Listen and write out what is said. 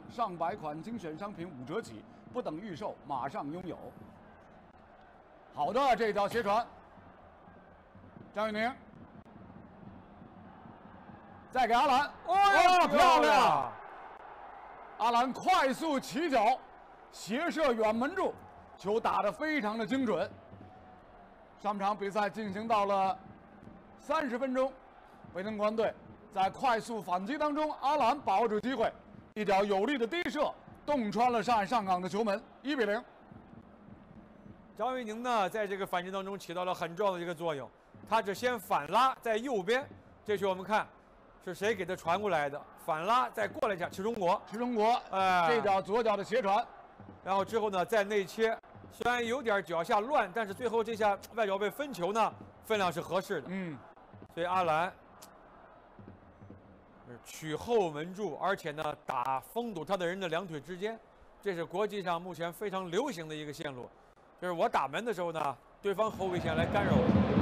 上百款精选商品5折起，不等预售，马上拥有。好的，这条斜传，张玉宁，再给阿兰，哇，漂亮！阿兰快速起脚，斜射远门柱，球打得非常的精准。上场比赛进行到了30分钟，北京国安队在快速反击当中，阿兰把握住机会，一脚有力的低射，洞穿了上海上港的球门，1比0。 张玉宁呢，在这个反击当中起到了很重要的一个作用。他只先反拉在右边，这球我们看是谁给他传过来的？反拉再过来一下，池中国，这脚左脚的斜传， 然后之后呢再内切，虽然有点脚下乱，但是最后这下外脚背分球呢，分量是合适的。所以阿兰取后门柱，而且呢打封堵他的人的两腿之间，这是国际上目前非常流行的一个线路。就是我打门的时候呢，对方后卫线来干扰我。